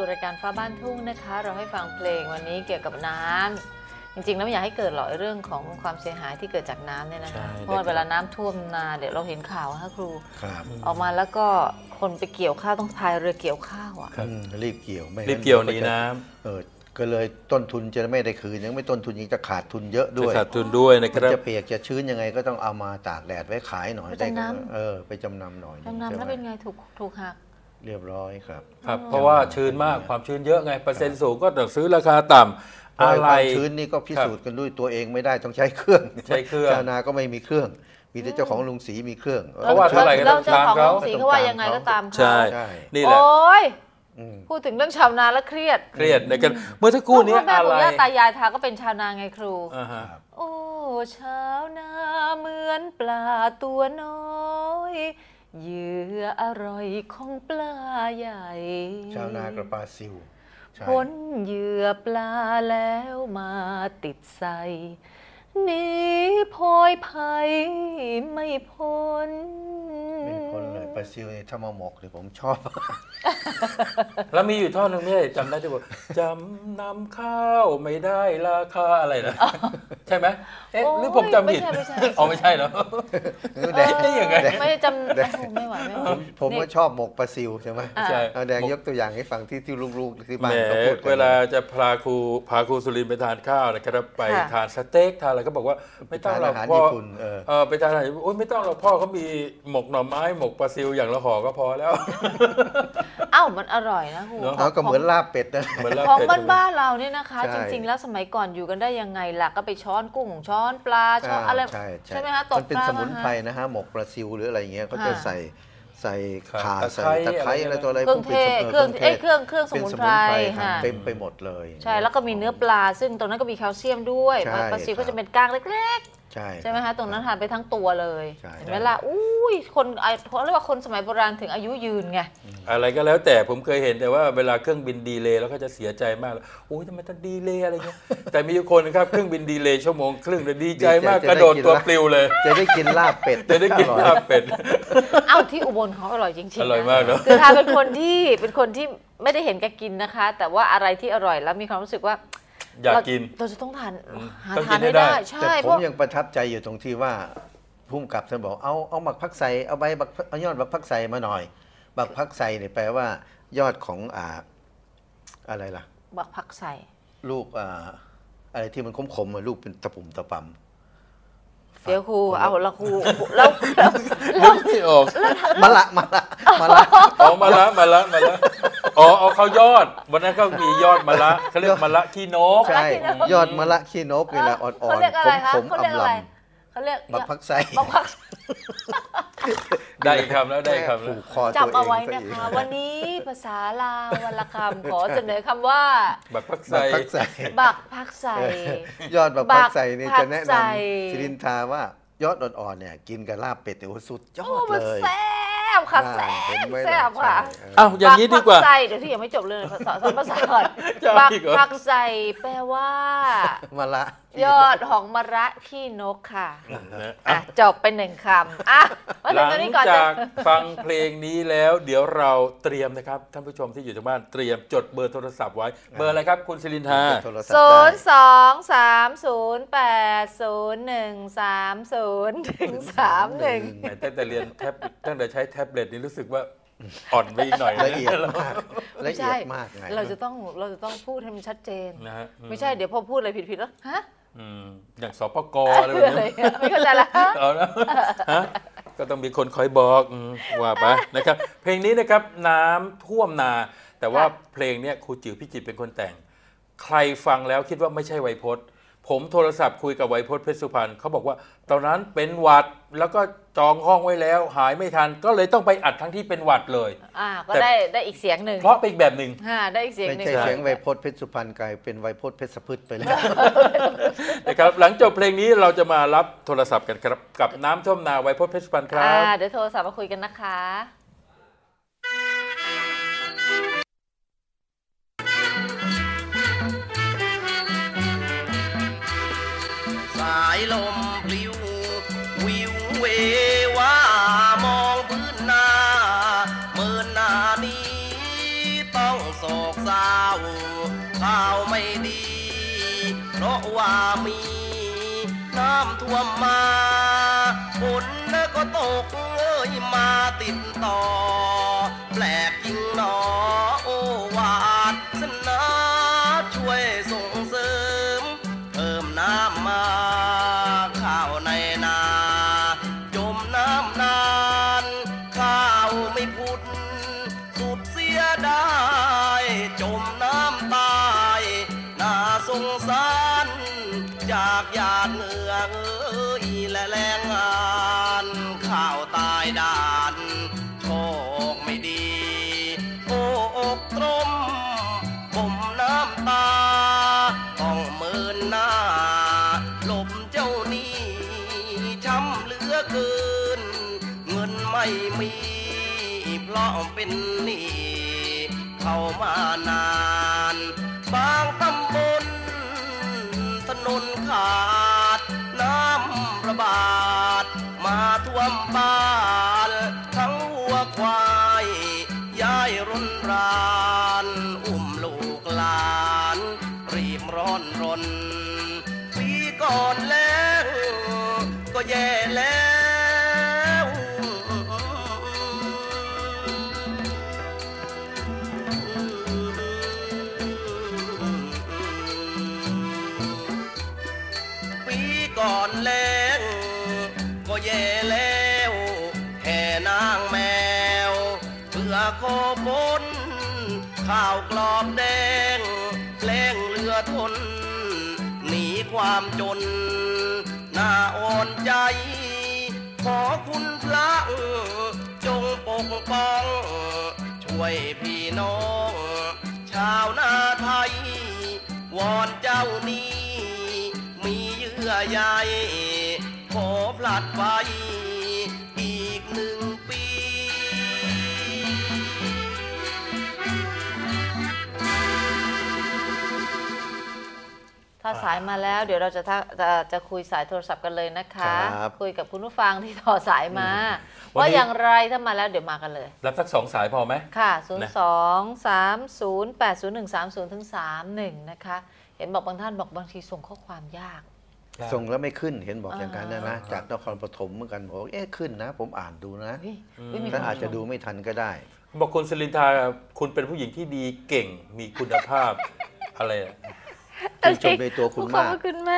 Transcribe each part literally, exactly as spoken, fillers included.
สู่รายการฟ้าบ้านทุ่งนะคะเราให้ฟังเพลงวันนี้เกี่ยวกับน้ำจริงๆแล้วไม่อยากให้เกิดหรอกเรื่องของความเสียหายที่เกิดจากน้ำเนี่ยนะคะเพราะเวลาน้ำท่วมนาเดี๋ยวเราเห็นข่าวค่ะครูออกมาแล้วก็คนไปเกี่ยวข้าวต้องพายเรือเกี่ยวข้าวอ่ะรีบเกี่ยวไม่รีบเกี่ยวหนีน้ำเออก็เลยต้นทุนจะไม่ได้คืนยังไม่ต้นทุนยังจะขาดทุนเยอะด้วยขาดทุนด้วยนะครับจะเปียกจะชื้นยังไงก็ต้องเอามาตากแดดไว้ขายหน่อยได้เออไปจำนำหน่อยจำนำแล้วเป็นไงถูกถูกหักเรียบร้อยครับครับเพราะว่าชื้นมากความชื้นเยอะไงเปอร์เซ็นต์สูงก็ต้องซื้อราคาต่ำอะไรความชื้นนี่ก็พิสูจน์กันด้วยตัวเองไม่ได้ต้องใช้เครื่องใช้เครื่องชาวนาก็ไม่มีเครื่องมีแต่เจ้าของลุงศรีมีเครื่องเพราะว่าเท่าไหร่ก็ต้องตามเขาเจ้าของลุงศรีเขาว่ายังไงก็ตามเขาใช่นี่แหละโอ้ยพูดถึงเรื่องชาวนาแล้วเครียดเครียดในกันเมื่อสักครู่นี้อะไรแม่ปู่ย่าตายายทาก็เป็นชาวนาไงครูโอ้ชาวนาเหมือนปลาตัวน้อยเหยื่ออร่อยของปลาใหญ่ชาวนากระปลาซิวพ้นเหยื่อปลาแล้วมาติดใส่หนีพลอยภัยไม่พ้นไม่พ้นเลยปลาซิวนี่ถ้ามาหมกเลยผมชอบแล้วมีอยู่ท่อนนึงเนี่ยจำได้ที่บอกจำนำข้าวไม่ได้ราคาอะไรนะใช่ไหมเอ๊ะหรือผมจำผิดอ๋อไม่ใช่เหรอแดงยังไงไม่จำไม่ไหวไม่ไหวผมก็ชอบหมกปลาซิวใช่ไหมใช่แดงยกตัวอย่างให้ฟังที่ที่ลูกๆที่บ้านเขาพูดเวลาจะพาครูพาครูสุรินทร์ไปทานข้าวนะครับไปทานสเต็กทานอะไรก็บอกว่าไม่ต้องหรอกพ่อเออไปทานอะไรโอ๊ยไม่ต้องหรอกพ่อเขามีหมกหน่อไม้หมกปลาซิวอย่างละห่อก็พอแล้วอ้าวมันอร่อยนะครูเขาก็เหมือนลาบเป็ดนะของบ้านๆเราเนี่ยนะคะจริงๆแล้วสมัยก่อนอยู่กันได้ยังไงล่ะก็ไปช้อนกุ้งช้อนปลาช้อนอะไรใช่ไหมคะตกปลามันเป็นสมุนไพรนะฮะหมกปลาซิวหรืออะไรเงี้ยเขาจะใส่ใส่ข่าใส่ตะไคร้อะไรตัวอะไรเครื่องเทศเครื่องเอ้เครื่องเครื่องสมุนไพรเต็มไปหมดเลยใช่แล้วก็มีเนื้อปลาซึ่งตรงนั้นก็มีแคลเซียมด้วยปลาซิวก็จะเป็นก้างเล็กใช่ใช่ไหมคะตรงนั้นทานไปทั้งตัวเลยเห็นไหมล่ะอุ้ยคนเขาเรียกว่าคนสมัยโบราณถึงอายุยืนไงอะไรก็แล้วแต่ผมเคยเห็นแต่ว่าเวลาเครื่องบินดีเลย์แล้วก็จะเสียใจมากโอ้ยทำไมต้องดีเลย์อะไรเงี้ยแต่มีคนนะครับเครื่องบินดีเลย์ชั่วโมงครึ่งเลยดีใจมากกระโดดตัวปลิวเลยจะได้กินลาบเป็ดจะได้กินลาบเป็ดเอ้าที่อุบลเขาอร่อยจริงๆอร่อยมากเนาะคือทานเป็นคนที่เป็นคนที่ไม่ได้เห็นแกกินนะคะแต่ว่าอะไรที่อร่อยแล้วมีความรู้สึกว่าอยากกินเราจะต้องทานหาทานให้ได้ใช่แต่ผมยังประทับใจอยู่ตรงที่ว่าพุ่มกับท่านบอกเอาเอาหมักผักไส่เอาใบบักเอายอดบักผักไส่มาหน่อยบักผักไส่เนี่ยแปลว่ายอดของอ่าอะไรล่ะบักผักไส่ลูกอ่าอะไรที่มันขมๆลูกเป็นตะปุ่มตะปำเดี๋ยวครูเอาละครูแล้วนึกไม่ออกมะละมะละมะละอ๋อมะละมะละมะละอ๋อเอาเขายอดวันนั้นก็มียอดมะละเขาเรียกมะละขี้นกใช่ยอดมะละขี้นกนี่แหละอ่อนๆขมๆอำลำเขาเรียกบักผักไส่บักผักได้คำแล้วได้คำแล้วจำเอาไว้นะคะวันนี้ภาษาลาววรรณคำขอเสนอคำว่าบักผักไส่บักผักไส่ยอดบักผักไส่นี่จะแนะนำศิรินทราว่ายอดอ่อนๆเนี่ยกินกับลาบเป็ดโอ้สุดยอดเลยแซ่บค่ะแซ่บแซ่บค่ะอ้าวอย่างนี้ดีกว่าบักผักไส่เดี๋ยวที่ยังไม่จบเลยภาษาภาษาก่อนบักผักไส่แปลว่ามะละยอดของมะระขี้นกค่ะอ่ะจบไปหนึ่งคำอ่ะหลังจากฟังเพลงนี้แล้วเดี๋ยวเราเตรียมนะครับท่านผู้ชมที่อยู่ทางบ้านเตรียมจดเบอร์โทรศัพท์ไว้เบอร์อะไรครับคุณศิรินทราศูนย์สองสามศูนย์แปดศูนย์หนึ่งสามศูนย์ถึงสามหนึ่งตั้งแต่เรียนแท็บตั้งแต่ใช้แท็บเล็ตนี่รู้สึกว่าอ่อนไปอีกหน่อยละเอียดมากละเอียดมากไงเราจะต้องเราจะต้องพูดให้มันชัดเจนไม่ใช่เดี๋ยวพอพูดอะไรผิดๆแล้วฮะอย่างสปกอะไรแบบนี้ไม่เข้าใจละเอานะก็ต้องมีคนคอยบอกว่าไปนะครับเพลงนี้นะครับน้ำท่วมนาแต่ว่าเพลงนี้ครูจิ๋วพี่จิตเป็นคนแต่งใครฟังแล้วคิดว่าไม่ใช่ไวยพจน์ผมโทรศัพท์คุยกับไวยพจน์เพชรสุพรรณเขาบอกว่าตอนนั้นเป็นหวัดแล้วก็จองห้องไว้แล้วหายไม่ทันก็เลยต้องไปอัดทั้งที่เป็นหวัดเลยอ่าก็ได้ได้อีกเสียงหนึ่งเพราะเป็นอีกแบบหนึ่งอ่าได้อีกเสียงหนึ่งไม่ใช่เสียงไวยพจน์เพชรสุพรรณกลายเป็นไวยพจน์เพชรสะพืชไปแล้วนะครับหลังจบเพลงนี้เราจะมารับโทรศัพท์กันครับกับน้ำท่วมนาไวยพจน์เพชรสุพรรณครับอ่าเดี๋ยวโทรศัพท์มาคุยกันนะคะสายลมพลิ้ววิวเวว่ามองพื้นนาเมื่อนานี้ต้องโศกเศร้าว่ามีน้ำท่วมมาฝนก็ตกเอ้ยมาติดต่อแปลกจริงหนอโอวาสนาช่วยส่งเสริมเพิ่มน้ำมาข้าวในนาจมน้ำนานข้าวไม่พุดสุดเสียได้จมน้ำตายน่าสงสารจากหยาดเหงื่อเอ้ยและแรงงานข้าวตายด่านโชคไม่ดีโอ้อกตรมผมน้ำตาต้องเมินหน้าหลบเจ้าหนี้ช้ำเหลือเกินเงินไม่มีเพราะเป็นหนี้เข้ามานานบางตำบลถนนขาดน้ำระบาดมาท่วมบ้านทั้งวัวควายย้ายรุนรานอุ้มลูกหลานรีบร้อนรนปีก่อนแล้วก็แย่แล้วปีก่อนแล้วก็แย่แล้วแห่นางแมวเพื่อขอฝนข้าวกรอบแดงแรงเรือทนหนีความจนน่าอ่อนใจขอคุณพระจงปกป้องช่วยพี่น้องชาวนาไทยวอนเจ้านี้มีเยื่อใยขอพลัดไว้อีกหนึ่งปีถ้าสายมาแล้วเดี๋ยวเราจะทักจะจะคุยสายโทรศัพท์กันเลยนะคะครับคุยกับคุณผู้ฟังที่ต่อสายมาวันนี้ว่าอย่างไรถ้ามาแล้วเดี๋ยวมากันเลยรับสักสองสายพอไหมค่ะ ศูนย์ สอง สาม ศูนย์ แปด ศูนย์ หนึ่ง สาม ศูนย์ ถึง สาม หนึ่ง นะคะ เห็นบอกบางท่านบอกบางทีส่งข้อความยากส่งแล้วไม่ขึ้นเห็นบอกอย่างนั้นนะนะอ่าจากนครปฐมเหมือนกันบอกเอ๊ะขึ้นนะ ผมอ่านดูนะเฮ้ยเฮ้ยมีถ้าคนอาจจะชมดูไม่ทันก็ได้บอกคุณสลินทาคุณเป็นผู้หญิงที่ดีเก่งมีคุณภาพ อะไรอะชื่นชมในตัวคุณขอบมากคุณมาก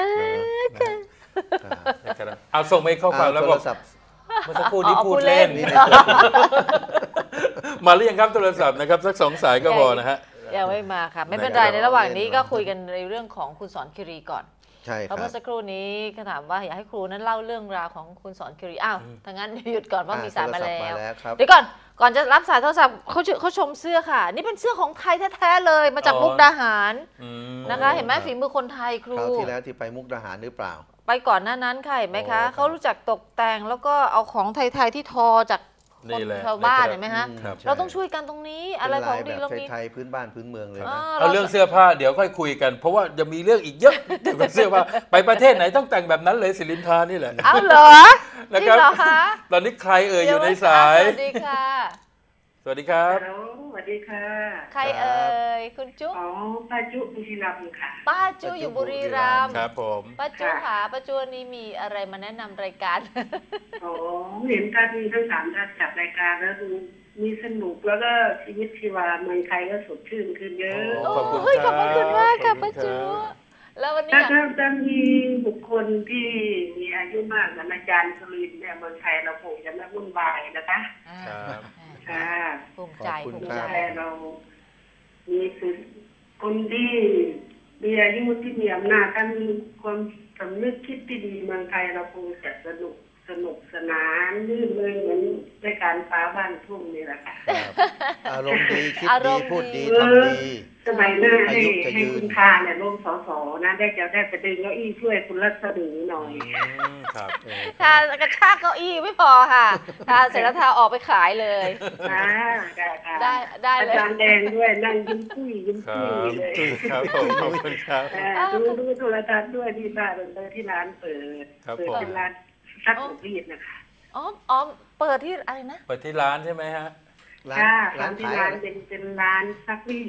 นะนะนะครับเอาส่งไปข้อความแล้วโทบรอกศัพท์เมื่อสักครู่นี้อ๋อพูดพูดเล่เล่นนนี่ในตัวคุณมาหรือยังครับโทรศัพท์นะครับสักสองสายก็พอนะฮะยังไม่มาค่ะ ไม่เป็นไรนะครับในระหว่างนี้ก็คุยกันในเรื่องของคุณสอนคิรีก่อนใช่คเพราะรัเมื่บอสักครู่นี้เขาถามว่าอยากให้ครูนั้นเล่าเรื่องราวของคุณสอนคิรีอ้าวถ้างั้นหยุดก่อนเพราะมีสายมาโทรศัพท์แล้วมาแล้วครับเดี๋ยวก่อนก่อนจะรับสายโทรศัพท์เขาชื่อเขาชมเสื้อค่ะ นี่เป็นเสื้อของไทยแท้ๆเลยมาจากอ๋อมุกดาหารอืมนะคะ เห็นไหมครับฝีมือคนไทยครูคราวที่แล้วที่ไปมุกดาหารหรือเปล่าไปก่อนหน้านั้นค่ะเห็นไหมคะอ๋อครับเขารู้จักตกแต่งแล้วก็เอาของไทยๆที่ทอจากคนี่นแหละชาวบ้านนะครับเห็นไหมฮะอืมครับใช่เราต้องช่วยกันตรงนี้อะไรเป็นขอลาง ยดีแบบเรามีไทยๆพื้นบ้านพื้นเมืองเลยอ่านะเอาเรื่องเสื้อผ้าเดี๋ยวค่อยคุยกัน เพราะว่าจะมีเรื่องอีกเยอะเกี่ยวกับเสื้อผ้าไปประเทศไหนต้องแต่งแบบนั้นเลยสิลินทานี่แหละเอาเหรอจนะริงครับเหรอคะตอนนี้ใครเอ่ยอยู่ในสายสวัสดีค่ะสวัสดีครับฮัลโหลสวัสดีค่ะใครเอ่ยคุณจุ๊อ๋อป้าจุบุรีรัมย์ค่ะป้าจุอยู่บุรีรัมย์ครับผมป้าจุค่ะป้าจุนี่มีอะไรมาแนะนำรายการอ๋อเห็นท่านทั้งสามท่านจัดรายการแล้วดูมีสนุกแล้วก็ชีวิตชีวาเมืองไทยก็สดชื่นขึ้นเยอะโอ้ขอบคุณโอ้ยขอบพระคุณมากค่ะขอบป้าคุณจุครับแล้ววันนี้ถ้าอยากถ้าถ้ามีบุคคลที่มีอายุมากเหมือนอาจารย์สุรินทร์เนี่ยเมืองไทยเราคงจะไม่วุ่นวายนะคะอ่าครับค่ะภูมิใจขอบคุณภูมิเมืองใจไทยเรามีสุดคนที่มีอายุที่มีอำนาจท่านมีความสำนึกคิดที่ดีเมืองไทยเราคงจะสนุกสนุกสนานลื่นเริงเหมือนรายการฟ้าบ้านทุ่งนี่แหละค่ะครับอารมณ์ดีคิดอารดีมณ์พูดดีดีทำดีสมัยหน้าให้อายุจะให้ยืนคุณทาเนี่ยลงสสนะได้จะได้ไปดึงเก้าอี้ช่วยคุณรัศมีหน่อยอืมครับเออทากระชากเก้าอี้ไม่พอค่ะทาเสร็จแล้วทาออกไปขายเลยค่ะได้ค่ะได้ได้อาเลยจารย์แดงด้วยนั่งยิ้มปุ้ยยิ้มครัปุ้บยเลยครับผมขอบคุณครับอ่าดูดูโทรทัศน์ด้วยที่บ้านเลยที่ร้านเปิดครับเปิดผมเป็นร้านซักอบรีดนะคะอ๋ออ๋อเปิดที่อะไรนะไปที่ร้านใช่ไหมฮะร้านค่ะร้านที่ขายร้าอะนไรเป็นเป็นร้านซักรีด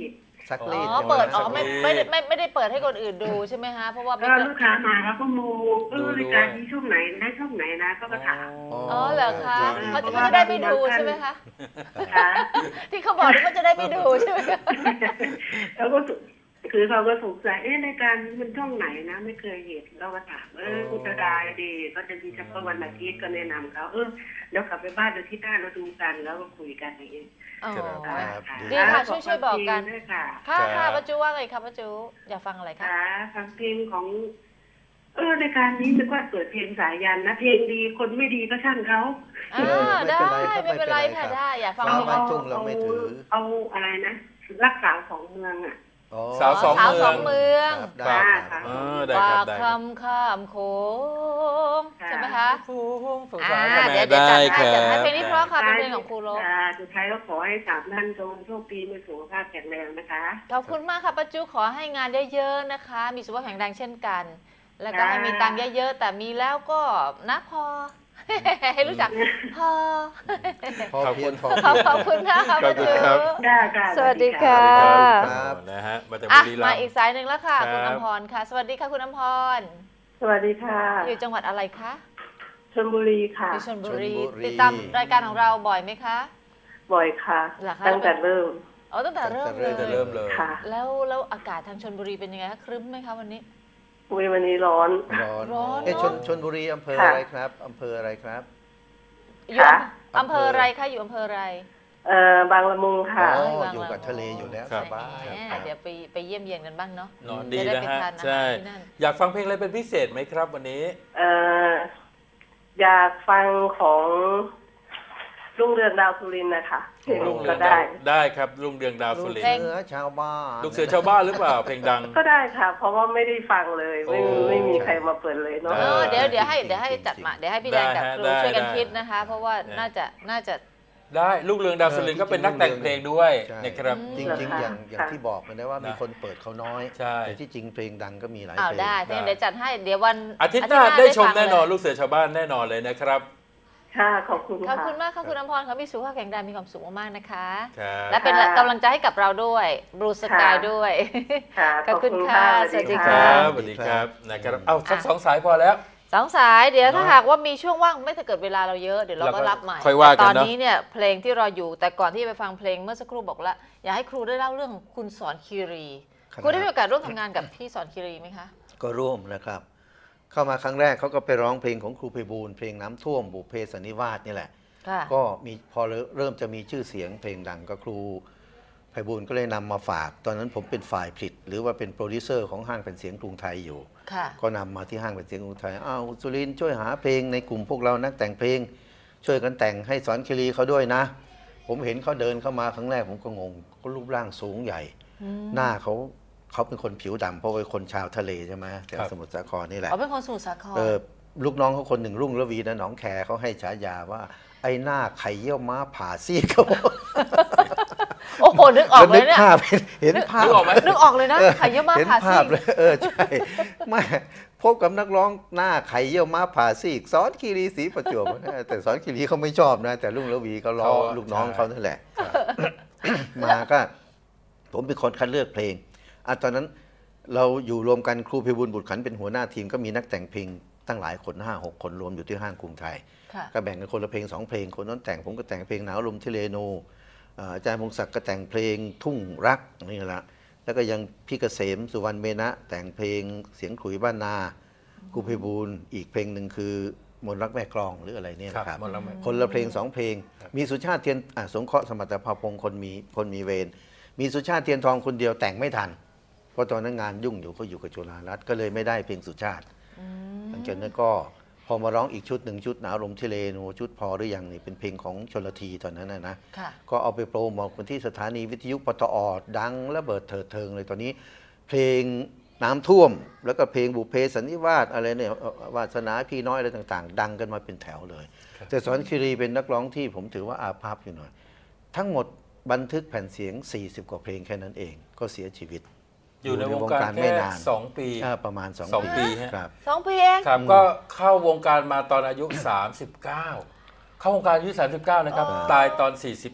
ซักอ๋รีดอใช่ไหมเปิดอ๋อซักไม่รีดไม่ได้ไม่ไม่ได้เปิดให้คนอื่นดูใช่ไหมฮะเพราะว่าก็ลูกค้ามาแล้วก็มูเออรายการนี้ช่วงไหนได้ช่วงไหนนะก็มาถามอ๋อเหรอคะดีเขาดีจะเขาจะได้ไม่ดูใช่ไหมคะค่ะที่เขาบอกนี่เขาจะได้ไม่ดูใช่ไหมคะแล้วก็คือเขาก็สงสัยเอ๊ะรายการนี้มันช่องไหนนะ ไม่เคยเห็นเราก็ถามเอออุตดายดีก็จะมีเฉพาะวันอาทิตย์ก็แนะนำเขาเออเดี๋ยวกลับไปบ้านเดี๋ยวที่หน้าเราดูกันแล้วก็คุยกันอย่างนี้อ๋อครับดีค่ะช่วยช่วยบอกกันด้วยค่ะค่ะค่ะป้าจูว่าไงคะป้าจูอยากฟังอะไรคะค่ะฟังเพลงของ เออรายการนี้นึกว่าเปิดเพลงสายันนะเพลงดีคนไม่ดีก็ช่างเขาอ่าได้ไม่เป็นไรค่ะได้อยากฟังสาวเพลงบ้านทุ่งเราไม่ถือเอาอะไรนะรักสาวของเมืองอ่ะอ๋อสาวสองสาวสองเมืองครับได้ครับเออได้ปาครับกได้คำข้ามโขงใช่ไหมคะฟูงสงอ่าสารเดี๋ยวเดี๋ยวจัดให้ได้จัดให้ครับเพลงนี้เพราะค่ะเป็นเพลงของครูโลอ่าสุดท้ายก็ขอให้สามท่านจงโชคดีมีสุขภาพแข็งแรงนะคะขอบคุณมากค่ะป้าจูขอให้งานเยอะๆนะคะ มีสุขภาพแข็งแรงเช่นกัน แล้วก็ให้มีตังค์เยอะๆแต่มีแล้วก็นะพอ ให้รู้จักพอพอเพียงพอขอบขอบคุณค่ะขอบป้าคุจูณครับค่ะค่ะสวัสดีค่ะครับนะฮะมาจากอ่ะบุรีรัมามย์อีกสายหนึ่งแล้วค่ะครับคุณอมพรค่ะ สวัสดีค่ะคุณอมพรสวัสดีค่ะอยู่จังหวัดอะไรคะชลบุรีค่ะอยู่ชลบุรีชลบุรีติดตามรายการของเราบ่อยไหมคะบ่อยค่ะเหรอคะตั้งแต่เริ่มอ๋อตั้งแต่เริ่มเลตั้งแต่ยเริ่มเลยค่ะแล้วแล้วอากาศทางชลบุรีเป็นยังไงคะครึ้มไหมคะวันนี้อุ้ยวันนี้ร้อนร้อนร้อนเอ๊ะเนอะชนชนบุรีอำเภอค่ะอะไรครับอำเภออะไรครับอยู่ค่ะอำเภออะไรคะอยู่อำเภออะไรเอ่อบางละมุงค่ะอ๋อวางอยู่วางกับทะเลอยู่แล้วครัสบบายแหมครับเดี๋ยวไปไปเยี่ยมเยียนกันบ้างเนาะนอนดีจะได้นะไปฮะทานอาหารใช่ที่นั่นอยากฟังเพลงอะไรเป็นพิเศษไหมครับวันนี้เอ่ออยากฟังของรุ่งเรืองดาวสุรินทร์นะคะเพลงลุงเรืก็องได้ดาวได้ครับลุงเรืองดาวลูสุกรินทเสืร์อชาวบ้านลูกเสือชาวบ้านหรือเปล่าเพลงดังก็ได้ค่ะ เพราะว่าไม่ได้ฟังเลยไม่มีโอ้ไม่มีใครมาเปิดเลยเนาะเออเดี๋ยวเดี๋ยวให้เดี๋ยวให้จัดมาเดี๋ยวให้พี่แดงกับครูได้ฮะช่วยกันได้คิดนะคะ เพราะว่าได้น่าจะน่าจะได้ลูกเรืองดาวสุรินทร์ก็เป็นนักแต่งเพลงด้วยใช่นะครับจริงๆ อย่างอย่างที่บอกมันได้ว่ามีนะคนเปิดเขาน้อยใช่แต่ที่จริงเพลงดังก็มีหลายอ้าวเพลงได้ถ้างั้นเดี๋ยวจัดให้เดี๋ยววันอาทิตย์หน้าได้ชมฟังแน่นอนเลยลูกเสือชาวบ้านแน่นอนเลยนะครับค่ะขอบคุณขอบค่ะคุณมากค่ะคุณอมพรค่ะมีสุขภาพแข็งแรงมีความสุขมากๆนะคะครับและเป็นค่ะกำลังใจให้กับเราด้วยบลูสกายค่ะด้วยค่ะขอบคุณค่ะสวัสดีคค่ะรับสวัสดีครับนะครับเอ้าสักสองสายพอแล้วสองสายเดี๋ยวถ้าเนอะหากว่ามีช่วงว่างไม่ถ้าเกิดเวลาเราเยอะเดี๋ยวเราเราก็ก็รับใหม่ค่อยว่ากันตอนเนอะนี้เนี่ยเพลงที่รออยู่แต่ก่อนที่จะไปฟังเพลงเมื่อสักครู่บอกแล้วอยากให้ครูได้เล่าเรื่องของคุณสอนคีรีครับครูได้มีโอกาสร่วมทำงานกับพี่สอนคีรีไหมคะก็ร่วมนะครับ เข้ามาครั้งแรกเขาก็ไปร้องเพลงของครูไพบูลย์เพลงน้ำท่วมบุพเพสันนิวาสนี่แหละค่ะก็มีพอเริ่มจะมีชื่อเสียงเพลงดังก็ครูไพบูลย์ก็เลยนำมาฝาก ตอนนั้นผมเป็นฝ่ายผลิต หรือว่าเป็นโปรดิวเซอร์ของห้างเป็นเสียงกรุงไทยอยู่ค่ะก็นำมาที่ห้างเป็นเสียงกรุงไทยอ้าวสุรินทร์ช่วยหาเพลงในกลุ่มพวกเรานักแต่งเพลง ช่วยกันแต่งให้สอนคีรีเขาด้วยนะ ผมเห็นเขาเดินเข้ามาครั้งแรกผมก็งงก็รูปร่างสูงใหญ่ หน้าเขาเขาเป็นคนผิวดำเพราะเป็นคนชาวทะเลใช่ไหมแถวครับสมุทรสาครนี่แหละเขาเป็นคนสมุทรสาครเออลูกน้องเขาคนหนึ่งรุ่งระวีนะหนองแคเขาให้ฉายาว่า ไอ้หน้าไข่เยี่ยวม้าผ่าซีกเขาบอกโอ้โหนึกออกเลยเนี่ยภาพเห็นภาพนึกออกไหมนึกออกเลยนะไข่เยี่ยวม้าเห็นผ่าภาซีพเลยเออใช่ไม่พบกับนักร้องหน้าไข่เยี่ยวม้าผ่าซีกสอนคีรีศรีประจวบนะแต่สอนคีรีเขาไม่ชอบนะ แต่รุ่งระวีเขาล้อเขาลูกน้องใช่เขานั่นแหละ มาก็ผมเป็นคนคัดเลือกเพลงอ่ะตอนนั้นเราอยู่รวมกันครูพิบูลย์บุตรขันเป็นหัวหน้าทีมก็มีนักแต่งเพลงตั้งหลายคนห้าหกคนรวมอยู่ที่ห้างกรุงไทยค่ะก็แบ่งกันคนละเพลงสองเพลงคนนั้นแต่งผมก็แต่งเพลงหนาวลมที่เรโนอ่าอาจารย์พงศักดิ์ก็แต่งเพลงทุ่งรักนี่แหละแล้วก็ยังพี่เกษมสุวรรณเมนะแต่งเพลงเสียงขลุยบ้านนาครูพิบูลย์อีกเพลงหนึ่งคือมนต์รักแม่กลองหรืออะไรเนี่ยนะครับหมดแล้วไหมคนละเพลงสองเพลง มีสุชาติเทียนอ่ะสงเคราะห์สมรรถภาพงศ์คนมีคนมีเวรมีสุชาติเทียนทองคนเดียวแต่งไม่ทัน เพราะตอนนั้นงานยุ่งอยู่เขาอยู่กับจุฬารัตน์ก็เลยไม่ได้เพลงสุชาติหลังจากนั้นก็พอมาร้องอีกชุดหนึ่งชุดหนาวลมทะเลนูชุดพอหรือยังนี่เป็นเพลงของชลทีตอนนั้นนะนะค่ะก็เอาไปโปรโมทคนที่สถานีวิทยุปตอดังระเบิดเถิดเทิงเลยตอนนี้ เพลงน้ำท่วม แล้วก็เพลงบุพเพสันนิวาสอะไรเนี่ยวาสนาพี่น้อยอะไรต่างๆ ดังกันมาเป็นแถวเลย แต่สอนคีรีเป็นนักร้องที่ผมถือว่าอาภัพอยู่หน่อย ทั้งหมดบันทึกแผ่นเสียงสี่สิบกว่าเพลงแค่นั้นเองก็เสียชีวิตอยู่ในวงการไม่แค่นานสองปีอ่าประมาณสองสองปีฮะครับสองปีเองครับก็เข้าวงการมาตอนอายุ สามสิบเก้า เข้าวงการอายุ สามสิบเก้า นะครับ ตายตอน สี่สิบเอ็ด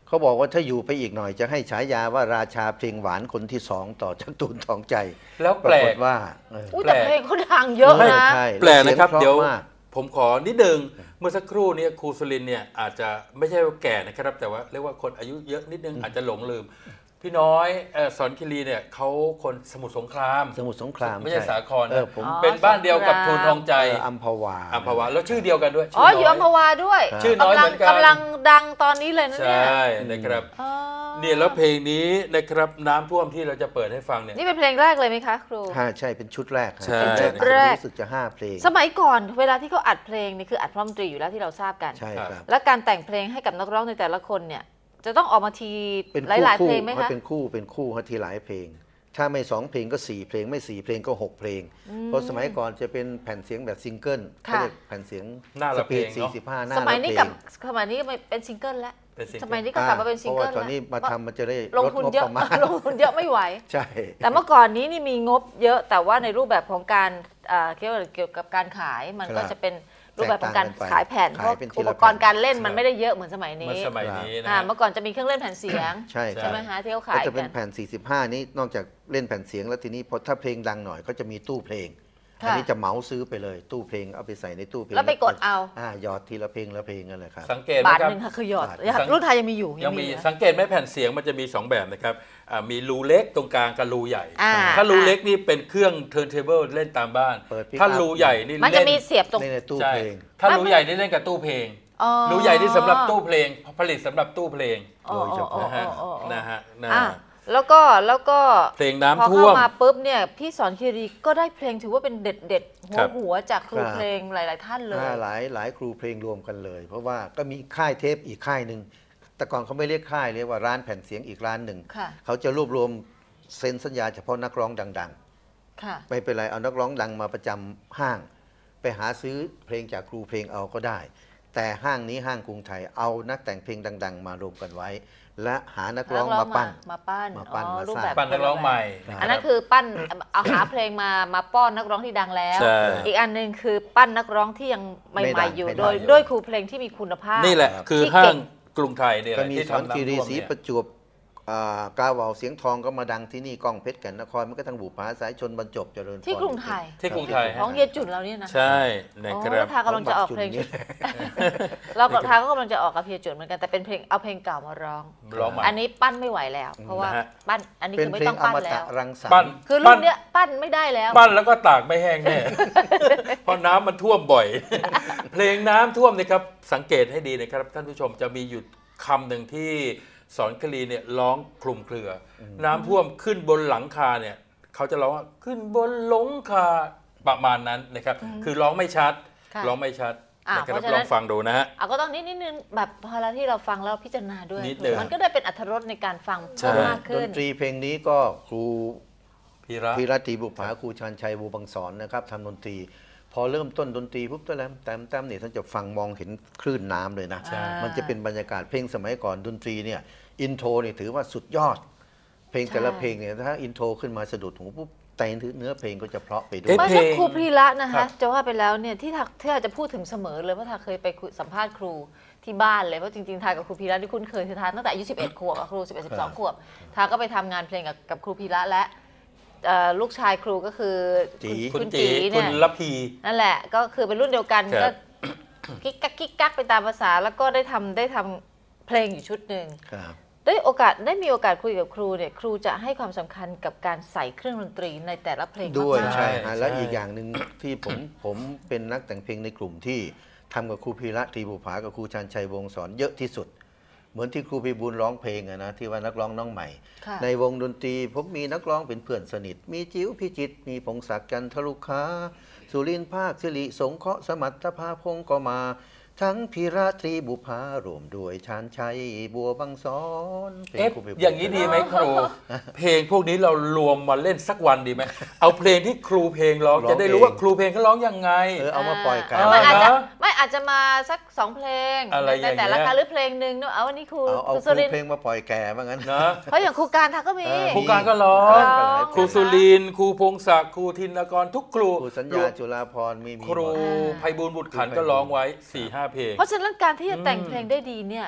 เขาบอกว่าถ้าอยู่ไปอีกหน่อยจะให้ฉายาว่าราชาเพลงหวานคนที่สองต่อจากตูนทองใจแล้วปแปลรากกฏว่าเอออุ้ยแต่เพลงเขาดังเยอะไม่นะใช่แปลกนะครับสีงพาเดี๋ยวมากผมขอนิดนึงเมื่อสักครู่นี้ครูสุรินทร์เนี่ยอาจจะไม่ใช่ว่าแก่นะครับ แต่ว่าเรียกว่าคนอายุเยอะนิดนึงอาจจะหลงลืม พี่น้อยเอ่อสอนคิรีเนี่ยเขาคนสมุทรสงครามสมุทรสงครามไม่ใช่สาครเออผมอ๋อเป็นบ้านเดียวกับทูลทองใจเอออัมพวาอัมพวาแล้วชื่อเดียวกันด้วยอ๋อชื่อยู่อัมพวาด้วยชื่อน้อยกำลัเหมือนกันกำลังดังตอนนี้เลยนะใชเนี่ย่นะครับอ๋อเนี่ยแล้วเพลงนี้นะครับน้ำท่วมที่เราจะเปิดให้ฟังเนี่ยนี่เป็นเพลงแรกเลยไหมคะครูห้าใช่เป็นชุดแรกใช่เป็นชุดแรกรู้สึกจะห้าเพลงสมัยก่อนเวลาที่เขาอัดเพลงนี่คืออัดพร้อมดนตรีอยู่แล้วที่เราทราบกันใช่ครับและการแต่งเพลงให้กับนักร้องในแต่ละคนเนี่ยจะต้องออกมาทีเป็นหคู่ลายๆคู่เพลงไหมเขาคะเป็นคู่เป็นคู่เขาทีหลายเพลง ถ้าไม่สองเพลงก็สี่เพลงไม่สี่เพลงก็หกเพลง เพราะสมัยก่อนจะเป็นแผ่นเสียงแบบซิงเกิลค่ะเขาเรียกแผ่นเสียงหน้าสละเพปีลดงสี่เนาะสิบห้าหน้าสมัยละนี้เพลกับงสมัยนี้ก็เป็นซิงเกิลแล้วเป็นซิงเกิลสมัยนี้ก็กลับมาเป็นซิงเกิลเพราะว่าตอนนี้มาทำมันจะได้ลงลดทุนงบเยอะประมาณลงทุนเยอะไม่ไหวใช่แต่เมื่อก่อนนี้นี่มีงบเยอะแต่ว่าในรูปแบบของการเอ่อเกี่ยวกับเกี่ยวกับการขายมันก็จะเป็นรูปแบบของการขายแผ่นเพราะอุปกรณ์การเล่นมันไม่ได้เยอะเหมือนสมัยเมื่นี้อสมัยนี้นะอ่าเมื่อก่อนจะมีเครื่องเล่นแผ่นเสียงใช่คใช่รับไหมคะที่เขาก็ขายจะเป็กัน นแผ่นสี่สิบห้านี้นอกจากเล่นแผ่นเสียงแล้วทีนี้พอถ้าเพลงดังหน่อยก็จะมีตู้เพลงค่ะอันนี้จะเหมาซื้อไปเลยตู้เพลงเอาไปใส่ในตู้เพลงแล้วไปกดเอาอ่าหยอดทีละเพลงละเพลงนั่นแหละครับสังเกตไหมบาทครับหนึ่งค่ะคือหยอดบาทยังรุ่นไทยยังมีอยู่ยังมีนะสังเกตไหมแผ่นเสียงมันจะมีสองแบบนะครับอ่ามีรูเล็กตรงกลางกับรูใหญ่อ่าถ้ารูเล็กนี่เป็นเครื่องเทิร์นเทเบิลเล่นตามบ้านเปิด pick ถ้า up รูใหญ่นี่มันจะเล่นมีเสียบตรงในในตู้ใช่เพลงถ้ารูใหญ่นี่เล่นกับตู้เพลงอ๋อรูใหญ่ที่สำหรับตู้เพลงผลิตสำหรับตู้เพลงอ๋อโดยเฉพาะนะฮะอ๋ออ๋ออ๋อนะฮะนะอ่ะฮะแล้วก็แล้วก็เพลงพอน้ำท่เข้าวมมาปุ๊บเนี่ยพี่สอนคีรีก็ได้เพลงถือว่าเป็นเด็ดเด็ดๆหัคว รับหัวจากครูครับเพลงหลาย ๆ ท่านเลยอ่าหลายหลายครูเพลงรวมกันเลย เพราะว่าก็มีค่ายเทปอีกค่ายหนึ่งแต่ก่อนเขาไม่เรียกค่ายเรียกว่าร้านแผ่นเสียงอีกร้านหนึ่งค่ะเขาจะรวบรวมเซ็นสัญญาเฉพาะนักร้องดังค่ะๆ ไม่เป็นไรเอานักร้องดังมาประจำห้าง ไปหาซื้อเพลงจากครูเพลงเอาก็ได้ แต่ห้างนี้ห้างกรุงไทยเอานักแต่งเพลงดัง ๆ มารวมกันไว้ และหานักร้องมาปั้นมาปั้นมาปั้นอ๋อมารูปสร้างแบบปั้นนักร้องใหม่อันนั้นคือปั้นเอาหาเพลงมามาป้อนนักร้องที่ดังแล้วใช่อีกอันหนึงคือปั้นนักร้องที่ยังใหไม่ดัม่งๆอยู่ไม่ดังโดยอยู่ด้วยครูเพลงที่มีคุณภาพนี่แหละคือที่ห้าเก่งงกรุงไทยเนี่ยแหก็ละมีที่สอนทำคีน้ำรีท่วมศรีเนี่ยประจวบอ่ากาเหว่าเสียงทองก็มาดังที่นี่ก้องเพชรแก่นนครมันก็ทั้งบุปผาสายชนบรรจบเจริญพที่กรุงไทยที่กรุงไทยของเฮียจุนเราเนี่ยนะใช่นะอ๋อครัแล้บวทากำลังจะออกเพลงจุดนี้เรากับทาก็กำลังจะออกกับเฮียจุนเหมือนกันแต่เป็นเพลงเอาเพลงเก่ามาร้องร้องใหม่อันนี้ปั้นไม่ไหวแล้ว เพราะว่านะฮะปั้นอันนี้เป็นคือไม่เพลต้งองอปั้นมแล้ตะวรังสรรปั้นค์คือรุ่นเนี้ยปั้นไม่ได้แล้วปั้นแล้วก็ตากไม่แห้งแน่ เพราะน้ำมันท่วมบ่อย เพลงน้ำท่วมนะครับสังเกตให้ดีนะครับท่านผู้ชมจะมีอยู่คำหนึ่งที่สอนคลีเนี่ยร้องคลุมเครืออน้ำท่วมขึ้นบนหลังคาเนี่ยเขาจะร้องว่าขึ้นบนหลังคาประมาณนั้นนะครับคือร้องไม่ชัดค่ะร้องไม่ชัดอ่ะนะครับเพราะฉะนั้นลองฟังดูนะฮะอ่ะก็ต้องนิดนิดนึงแบบพอแล้วที่เราฟังแล้วพิจารณาด้วยนิดหนึ่งมันก็ได้เป็นอรรถรสในการฟังใช่เพิ่มมากดขึ้นนตรีเพลงนี้ก็ครูพีระพีระตรีบุปผาครูชันชัยบูบังสอนนะครับทำดนตรี พอเริ่มต้นดนตรีปุ๊บตัวแล้วแต้มแต้มเนี่ยท่านจะฟังมองเห็นคลื่นน้ำเลยนะใช่มันจะเป็นบรรยากาศเพลงสมัยก่อนดนตรีเนี่ยอินโทรเนี่ยถือว่าสุดยอด เพลงแต่ละเพลงเนี่ยถ้าอินโทรขึ้นมาสะดุดหูปุ๊บแต่เนื้อเพลงก็จะเพราะไปด้วเอ๊ะยไม่เพลใช่งครูพีระนะครัคะบจะว่าไปแล้วเนี่ยที่ทาที่อาจจะพูดถึงเสมอเลยเพราะทาเคยไปคุยสัมภาษณ์ครูที่บ้านเลยเพราะจริงๆทากับครูพีระที่คุ้นเคยคือทาตั้งแต่อายุสิบเอ็ดขวบอะครูสิบเอ็ดสิบสองขวบทาก็ไปทำงานเพลงกับกับครูพีระและเอ่อลูกชายครูก็คือจีคุณคุณคุณจีจีคุเนี่ณยละพีนั่นแหละก็คือเป็นรุ่นเดียวกันครัก็บกิ๊กกักกิ๊กกักไปตามภาษาแล้วก็ได้ทำได้ทำเพลงอยู่ชุดหนึ่งครับได้โอกาสได้มีโอกาสคุยกับครูเนี่ยครูจะให้ความสำคัญกับการใส่เครื่องดนตรีในแต่ละเพลงด้วยมากๆใช่ใช่ฮะแล้วอีกอย่างหนึ่งที่ผมผมเป็นนักแต่งเพลงในกลุ่มที่ทำกับครูพีระตรีบุปผากับครูชันชัยวงศ์สอนเยอะที่สุด เหมือนที่ครูพีบูลย์ร้องเพลงอะนะที่ว่านักร้องน้องใหม่ค่ะในวงดนตรีผมมีนักร้องเป็นเพื่อนสนิท มีจิ๋วพิจิตรมีพงศักดิ์จันทรุค้า สุรินทร์ภาคสิริสงเคราะห์สมัตถภาพงศ์ก็มา ทั้งพีระตรีบุภารวมด้วยชาญชัยบัวบางสอนพลเอ๊ะครูพีบูลอย่างนี้ดีไหมครู เพลงพวกนี้เรารวมมาเล่นสักวันดีไหมเอาเพลงที่ครูเพลงร้องจะได้รู้ว่าครูเพลงเขาร้องยังไงเออเอามาปล่อยกันไม่อาจจะนะไม่อาจจะมาสักสองเพลงอะไรในแต่ละอย่างเงี้ยครั้งหรือเพลงหนึ่งเนอะเอาวันนี้ครูเอาเอาครูคสุรูรินทเพลร์งมาปล่อยแก่ว่างั้นนะเพราะอย่างครูการทาก็มีเออครูการก็ร้องร้องครูสุรินทร์ครูพงศักดิ์ครูธินกรทุกครูครูสัญญาจุฬาภรณ์มีมีครูหมดไพบูลย์บุตรขันธ์ก็ร้องไว้ สี่ห้า เพลงเพราะฉะนั้นการที่จะแต่งเพลงได้ดีเนี่ย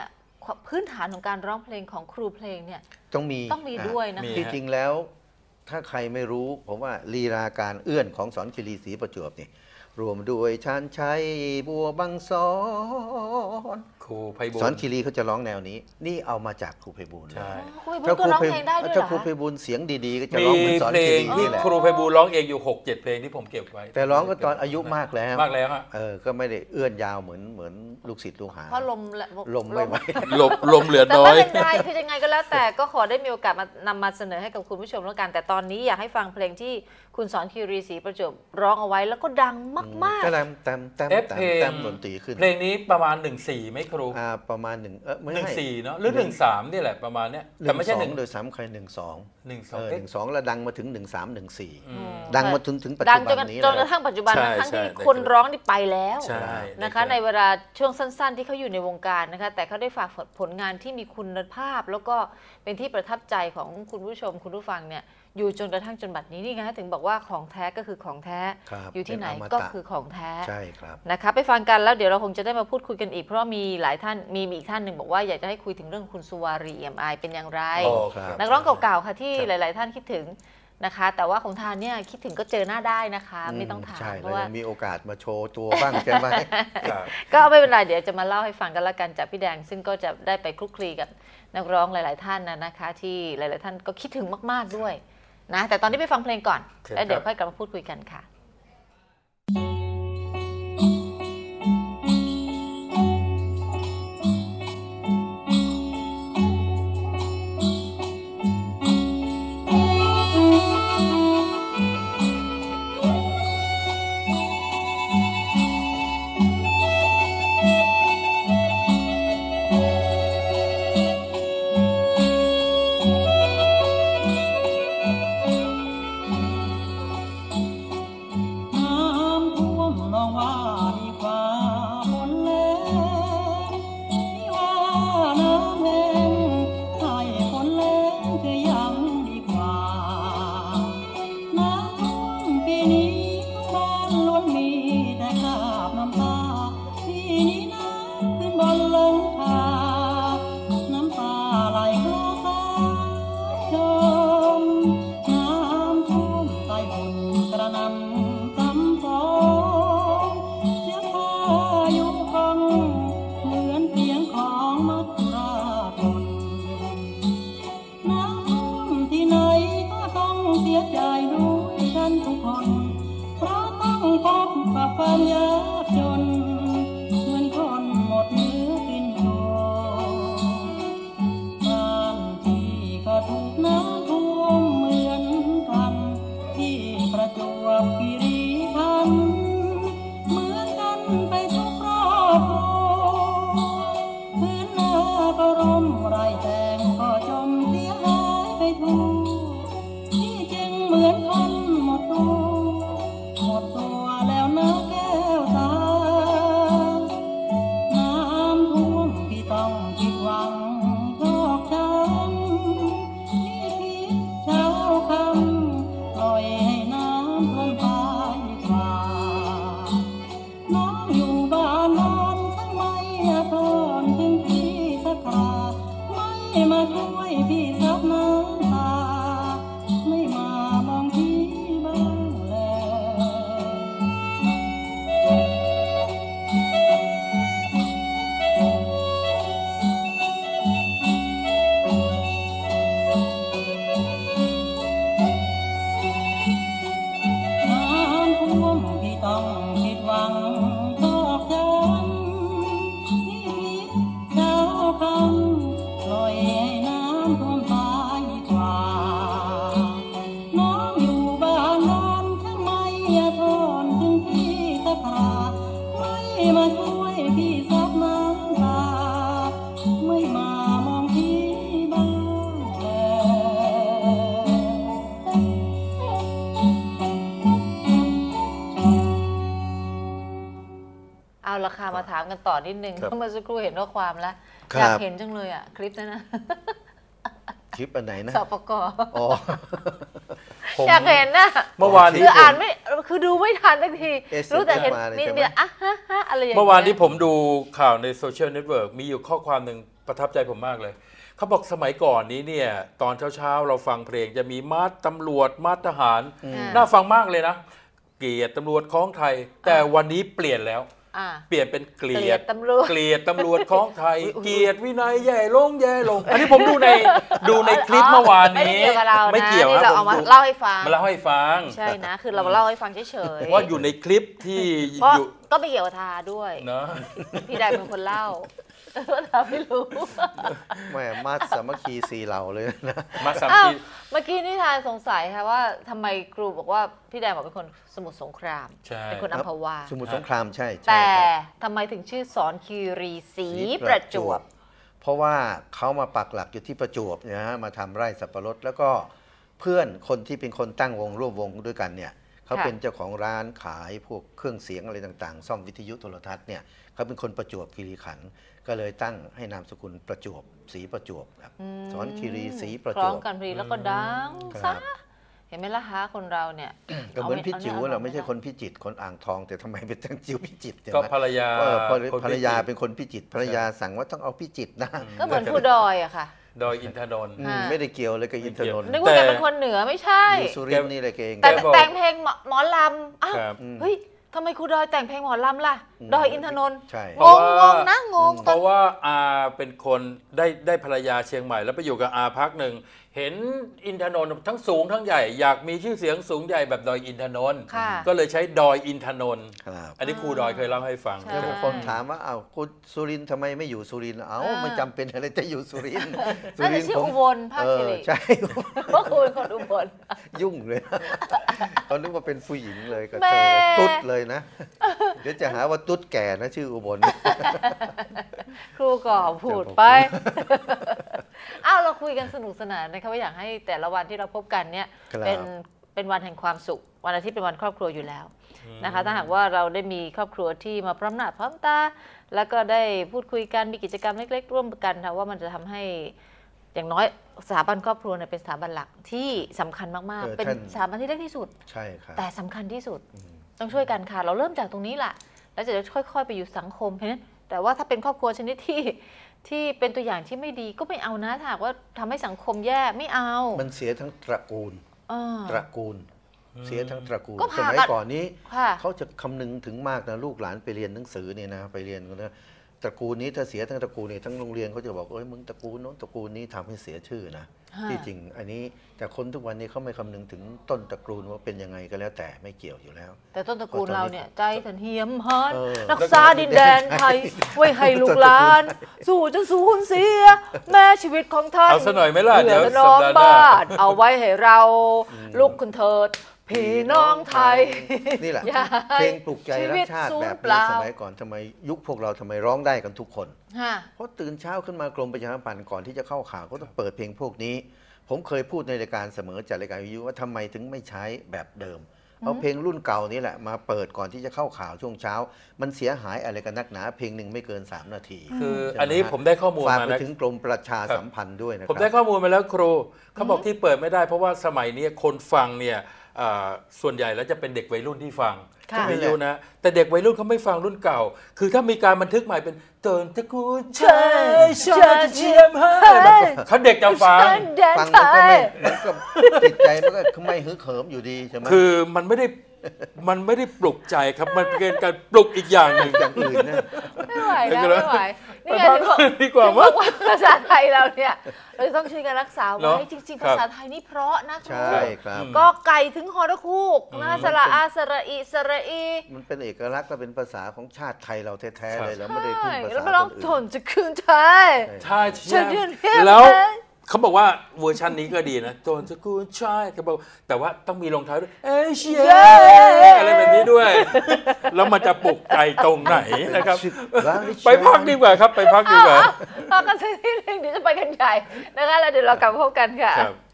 พื้นฐานของการร้องเพลงของครูเพลงเนี่ยต้องมีต้องมีด้วยนะมีคะที่จริงแล้วถ้าใครไม่รู้ผมว่าลีลาการเอื้อนของสอนคีรีศรีประจวบนี่รวมด้วยชานชัยบัวบางสอนครูไพบูลสอนย์คีรีเขาจะร้องแนวนี้ นี่เอามาจากครูไพบูลย์ใช่ครูไพบูลย์ก็ร้องเพลงได้ด้วยเหรถ้าอครูคะไพบูลย์เสียงดีๆ ก็จะมีร้องเหมือนสอนเพลคีงรีที่นี่แหละครูไพบูลย์ร้องเองอยู่หกเจ็ดเพลงที่ผมเก็บไว้แต่ร้องก็ตอนอายุมากแล้วมากแล้วฮะเออก็ไม่ได้เอื้อนยาวเหมือนเหมือนลูกศิษย์ลูกหาเพราะลมและลมไม่ไหวลมลมเหลือแต่น้อไม่ยเป็นไรคือยังไงก็แล้วแต่ก็ขอได้มีโอกาสมานำมาเสนอให้กับคุณผู้ชมแล้วกัน แต่ตอนนี้อยากให้ฟังเพลงที่คุณสอนคีรีศรีประจวบร้องเอาไว้แล้วก็ดังมากก็แต้มแต้มแต้มเอฟแต้เพลมงแต้มดนตรีขึ้นเพลงนี้ประมาณหนึ่งสี่ไหมครูอ่าประมาณหนึ่งเออไม่หนึ่งใช่สี่เนาะหรือหนึ่งสามนี่แหละประมาณเนี้ยหแต่นึ่งไม่สใช่อหงนึ่งโดยซ้ำใครหนึ่งสองหนึ่งสเอองอเอ๊ะหนึ่งสองแล้วดังมาถึงหนึ่งสามหนึ่งสี่ๆอืมดังมาถึงถึงปัจดังจุจบันนนี้จนกแล้ระวทั่งปัจจุบันใช่นะทั้งที่ใช่คนร้องนี่ไปแล้วใช่นะคะ ในเวลาช่วงสั้น ๆ ที่เขาอยู่ในวงการนะคะแต่เขาได้ฝากผลงานที่มีคุณภาพ แล้วก็เป็นที่ประทับใจของคุณผู้ชมคุณผู้ฟังเนี่ยอยู่จนกระทั่งจนบัดนี้นี่ไงถึงบอกว่าของแท้ก็คือของแท้ครับอยู่ที่ไหนเป็นอมตะก็คือของแท้ใช่ครับนะคะไปฟังกันแล้วเดี๋ยวเราคงจะได้มาพูดคุยกันอีกเพราะมีหลายท่านมีอีกท่านหนึ่งบอกว่าอยากจะให้คุยถึงเรื่องคุณสุวารีเอี่ยมอายเป็นอย่างไรโอ้ครับนักร้องเก่าๆค่ะที่ครับหลาย ๆ ท่านคิดถึงนะคะ แต่ว่าของทานเนี่ยคิดถึงก็เจอหน้าได้นะคะ ไม่ต้องถามใช่เพแล้วราะว่ายังมีโอกาสมาโชว์ตัวบ้างใช่ไหมครับก็ไม่เป็นไรเดี๋ยวจะมาเล่าให้ฟังกันละกันจากพี่แดง ซึ่งก็จะได้ไปคลุกคลีกับนักร้องหลาย ๆ ท่านนะนะคะ ที่หลาย ๆ ท่านก็คิดถึงมาก ๆ ด้วยนะแต่ตอนนี้ไปฟังเพลงก่อนครับแล้วเดี๋ยวค่อยกลับมาพูดคุยกันค่ะความยากจนเหมือนคนหมดเนื้อกินตัวบ้านที่ก็ถูกน้ำท่วมเหมือนกันที่ประจวบคีรีขันธ์เหมือนกันไปทุกครอบครัวพื้นนาก็ร่มไรแตงก็จมเสียหายไปทั่วที่จริงเหมือนคนหมดตัวหมดตัวแล้วนะแก้วตาน้ำท่วมพี่ต้องผิดหวังเพราะฉันที่คิดเช้าคำปล่อยให้น้ำท่วมไปกว่าน้องอยู่บ้านนอนทำไมอาทรถึงพี่สักคราไม่มาช่วยพี่ซับน้ำตาไม่มามองพี่บ้างเลย น้ำท่วมพี่ต้องผิดหวังเพราะฉันที่คิดเช้าคำปล่อยให้น้ำท่วมไปกว่าน้องอยู่บ้านนอนทำไมอาทรถึงพี่สักคราไม่มาช่วยพี่ซับน้ำตาไม่มามองพี่บ้างเลยเอาราคามาถามกันต่อนิดนึงครับเพราะเมื่อสักครู่เห็นข้อความแล้วครับอยากเห็นจังเลยอ่ะคลิปนั้นนะคลิปอันไหนนะสปกอ๋อผมอยากเห็นนะเมื่อวานนี้คืออ่านไม่คือดูไม่ทันสักทีเอสรู้แต่เห็นมาเลยมีใช่ไหมมีอ่ะฮะฮะอะไรอย่างเงี้ยเมื่อวานที่ผมดูข่าวในโซเชียลเน็ตเวิร์กมีอยู่ข้อความหนึ่งประทับใจผมมากเลยเขาบอกสมัยก่อนนี้เนี่ยตอนเช้าๆเราฟังเพลงจะมีมาดตำรวจมาดทหารน่าฟังมากเลยนะเกียรติตำรวจของไทยแต่วันนี้เปลี่ยนแล้วเปลี่ยนเป็นเกลียดตำรวจเกลียดตำรวจของไทยเกียรติวินัยแย่ลงแย่ลงอันนี้ผมดูในดูในคลิปเมื่อวานนี้ไม่เกี่ยวกับเรานะไม่เกี่ยวนี่เราเอามาเล่าให้ฟังมาเล่าให้ฟังใช่นะคือเราเล่าให้ฟังเฉยๆว่าอยู่ในคลิปที่เพราะอยู่ก็ไม่เกี่ยวกับทาด้วยเนาะพี่ได้เป็นคนเล่าทาไม่รู้แม่มาสามัคคีสี่เหล่าเลยนะมาสามอ้าวทีเมื่อกี้นี่ทานสงสัยค่ะว่าทำไมครูบอกว่าพี่แดงบอกเป็นคนสมุทรสงครามใช่เป็นคนอัมพวาสมุทรสงครามใช่ใช่แต่ครับทำไมถึงชื่อสอนคีรีศรีประจวบเพราะว่าเขามาปักหลักอยู่ที่ประจวบนะฮะมาทำไร่สับปะรดแล้วก็เพื่อนคนที่เป็นคนตั้งวงร่วมวงด้วยกันเนี่ยเขาค่ะเป็นเจ้าของร้านขายพวกเครื่องเสียงอะไรต่างๆ ซ่อมวิทยุโทรทัศน์เนี่ยเขาเป็นคนประจวบคีรีขันธ์ก็เลยตั้งให้นามสกุลประจวบศรีประจวบครับสอนคีรีศรีประคจล้อวงบกันพอดีแล้วก็ดังคซะรับเห็นไหมล่ะคะคนเราเนี่ยก็เหมือนพี่จิ๋วอเราไม่ใช่คนพิจิตรคนอ่างทอง แต่ทำไมเป็นตั้งจิ๋วพิจิตรเนี่ยก็นะภรรยาเออภรคนภรรยาพิจิตเป็นคนพิจิตรภรรยาสั่งว่าต้องเอาพิจิตรนะก็เหมือนผู้ดอยอะค่ะดอยอินทนนท์อืมไม่ได้เกี่ยวเลยกับอินทนนท์นึกว่าแกเป็นคนเหนือไม่ใช่อยู่สุรินทร์นี่แหละเก่งแต่แกบอกแต่งเพลงหมอหมอลำอ้าวครับเฮ้ยทำไมครูดอยแต่งเพลงหมอลำล่ะ ดอยอินทนนท์ใช่งงงงนะงงเพราะว่าอาเป็นคนได้ได้ภรรยาเชียงใหม่แล้วไปอยู่กับอาพักหนึ่งเห็นอินทนนท์ทั้งสูงทั้งใหญ่อยากมีชื่อเสียงสูงใหญ่แบบดอยอินทนนท์ค่ะก็เลยใช้ดอยอินทนนท์ครับอันนี้ครูดอยเคยเล่าให้ฟังใช่แล้วบางคนถามว่าอ้าวคุณสุรินทร์ทำไมไม่อยู่สุรินทร์เอ้าอ่าไม่จำเป็นอะไรจะอยู่สุรินทร์สุน่าริจะนทร์ชื่อผมอุบลภาคเอสิอริใช่เพราะครูเป็นคนอุบลยุ่งเลยนะเขานึกว่าเป็นผู้หญิงเลยกับแม่เธอตุ๊ดเลยนะ เดี๋ยวจะหาว่าตุ๊ดแก่นะชื่ออุบลครูก่อพูดไป อ้าวเราคุยกันสนุกสนานนะคะว่าอยากให้แต่ละวันที่เราพบกันเนี่ยครับเป็นเป็นวันแห่งความสุขวันอาทิตย์เป็นวันครอบครัวอยู่แล้วนะคะถ้าหากว่าเราได้มีครอบครัวที่มาพร้อมหน้าพร้อมตาแล้วก็ได้พูดคุยกันมีกิจกรรมเล็กๆ ร่วมกันค่ะว่ามันจะทำให้อย่างน้อยสถาบันครอบครัวเนี่ยเป็นสถาบันหลักที่สำคัญมากเออๆ เป็นท่านสถาบันที่เล็กที่สุดใช่ครับแต่สำคัญที่สุดต้องช่วยกันค่ะเราเริ่มจากตรงนี้แหละแล้วจะค่อย ๆ ไปอยู่สังคมเพราะฉะนั้นแต่ว่าถ้าเป็นครอบครัวชนิดที่ที่เป็นตัวอย่างที่ไม่ดีก็ไม่เอานะถ้าหากว่าทำให้สังคมแย่ไม่เอามันเสียทั้งตระกูลเออตระกูล เสียทั้งตระกูลก็สพามัยกันก่อนนี้ค่ะเขาจะคำนึงถึงมากนะลูกหลานไปเรียนหนังสือเนี่ยนะไปเรียนกันนะตระกูลนี้ถ้าเสียทั้งตระกูลเนี่ยทั้งโรงเรียนเขาจะบอกเอ้ยมึงตระกูลโน้นตระกูลนี้ทำให้เสียชื่อนะฮะที่จริงอันนี้แต่คนทุกวันนี้เขาไม่คำนึงถึงต้นตระกูลว่าเป็นยังไงก็แล้วแต่ไม่เกี่ยวอยู่แล้วแต่ต้นตระกูลเราเนี่ยใจสันเหียมหานเออรักษาดินแดนไทย ไว้ให้ลูกหลาน สู้จนสูญเสีย แม้ชีวิตของท่านเอาซะหน่อยไหมล่ะเหลืเดี๋ยวแต่น้องสัปดาห์หน้าบ้านเอาไว้ให้เราลูกคุณเถิดพี่น้องไทยนี่แหละอย่าให้เพลงปลุกใจชีรัวิกตชาติสูญแบบเปนี้ล่าสมัยก่อนทำไมยุคพวกเราทำไมร้องได้กันทุกคนฮะเพราะตื่นเช้าขึ้นมากรมประชาสัมพันธ์ก่อนที่จะเข้าข่าวก็ต้องเปิดเพลงพวกนี้ ผมเคยพูดในรายการเสมอจากรายการวิทยุว่าทำไมถึงไม่ใช้แบบเดิมเอาเพลงรุ่นเก่านี่แหละมาเปิดก่อนที่จะเข้าข่าวช่วงเช้า มันเสียหายอะไรกันนักหนาเพลงหนึ่งไม่เกินสามนาทีคือใช่ไหมอันนี้ผมได้ข้อมูลฝากมาไปนะถึงกรมประชาสัมพันธ์ด้วยนะคผมรับได้ข้อมูลมาแล้วครูเขาบอกที่เปิดไม่ได้เพราะว่าสมัยนี้คนฟังเนี่ยอ่าส่วนใหญ่แล้วจะเป็นเด็กวัยรุ่นที่ฟังค่ะวิทยุนะแต่เด็กวัยรุ่นเขาไม่ฟังรุ่นเก่า คือถ้ามีการบันทึกใหม่เป็นเตินตะกูลเชยชาติเชียมให้เขาเด็กจะฟังแดนฟังไทมันก็ยไม่มันก็จิตใจมันก็ไม่ฮึกเหิมอยู่ดีใช่ไหมคือมันไม่ได้มันไม่ได้ปลุกใจครับมันเป็นการปลุกอีกอย่างหนึ่งอย่างอื่นนะไม่ไหวนะไม่ไหวนี่ไงไปพักถึงบอกดีกว่าถึงมั้บงอกว่าภาษาไทยเราเนี่ยเราต้องช่วยกันรักษาเนอะไว้จริงๆครัภาบษาไทยนี่เพราะนะครูใช่ครับก็ไก่ถึงฮอระคูกนะสระอาสระอีสระอีมันเป็นเอกลักษณ์และเป็นภาษาของชาติไทยเราแท้ๆเลยครับเราไม่ได้พึ่งใช่ภาแล้วษามาคลองนอื่ทนนจะคืนไทยใช่ใช่ฉันยืนเทียบแล้วไหมเขาบอกว่าเวอร์ชันนี้ก็ดีนะโจนสกูลใช่เขาบอกแต่ว่าต้องมีลงท้ายด้วยเอเชียอะไรแบบนี้ด้วย แล้วมันจะปลุกใจตรงไหนนะครับ ไปพักดีกว่าครับไปพักดีกว่าพักกันสักนิดนึงเดี๋ยวจะไปกันใหญ่นะคะแล้วเดี๋ยวเรากลับมาพบกันค่ะครับ